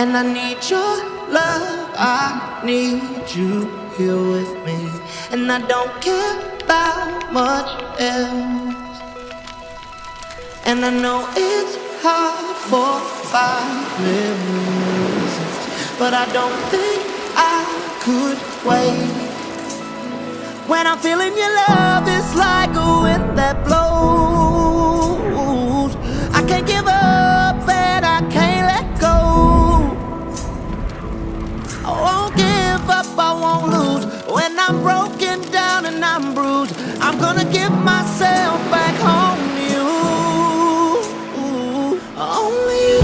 And I need your love, I need you here with me. And I don't care about much else. And I know it's hard for 5 million reasons, but I don't think I could wait. When I'm feeling your love, it's like a wind that blows. I can't give up and I can't let go. I won't give up, I won't lose. When I'm broken down and I'm bruised, I'm gonna give myself back home to you. Only you.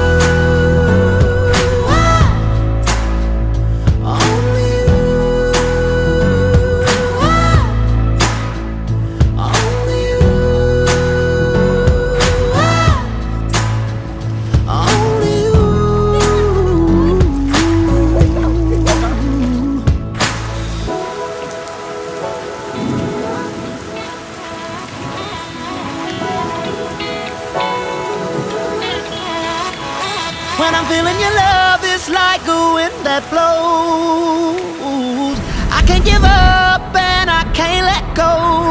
When I'm feeling your love, it's like a wind that blows. I can't give up and I can't let go.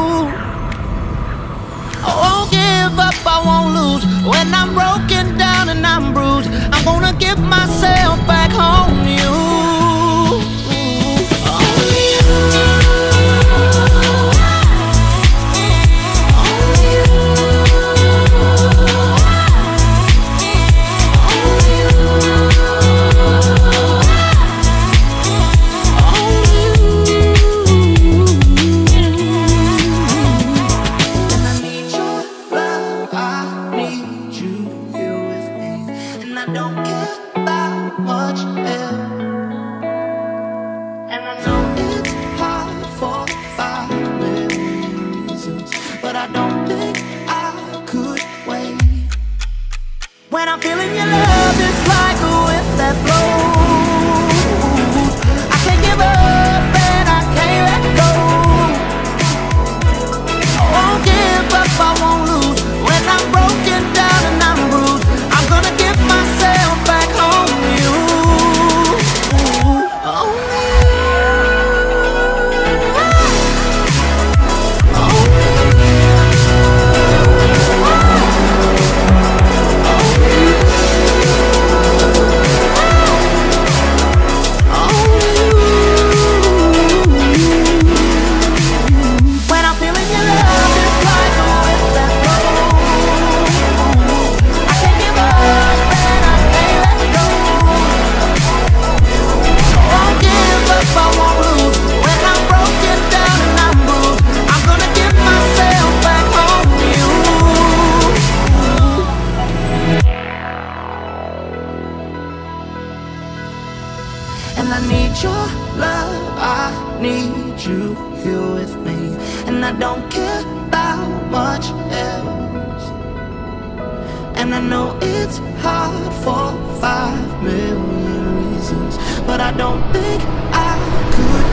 I won't give up, I won't lose. When I'm broken down and I'm bruised, I'm gonna give myself back home to you. I don't care about much else. And I know it's hard for 5 million reasons, but I don't think I could wait. When I'm feeling your love, it's like a wind that blows. I can't give up and I can't let go. I won't give up, I won't lose. When I'm broken down and I'm bruised, I'm gonna give myself back home to you. Only and I need your love, I need you here with me. And I don't care about much else. And I know it's hard for 5 million reasons, but I don't think I could